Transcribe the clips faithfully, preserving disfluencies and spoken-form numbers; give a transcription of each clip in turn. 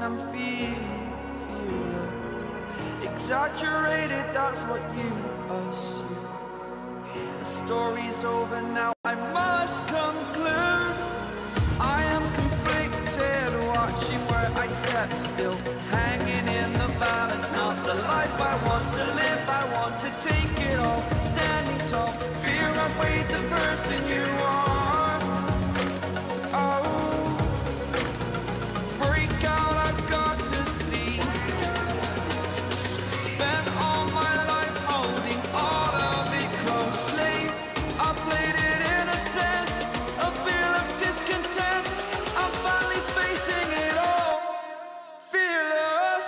and I'm feeling, feeling exaggerated, that's what you assume. The story's over now, I must conclude. I am conflicted, watching where I step still, hanging in the balance, not the life I want to live. I want to take it all, standing tall, fear I weighed the person you are. Oh, break out, I've got to see. Spent all my life holding all of it closely. I played it innocent, a feel of discontent. I'm finally facing it all, fearless.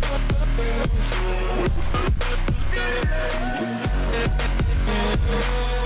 Fearless.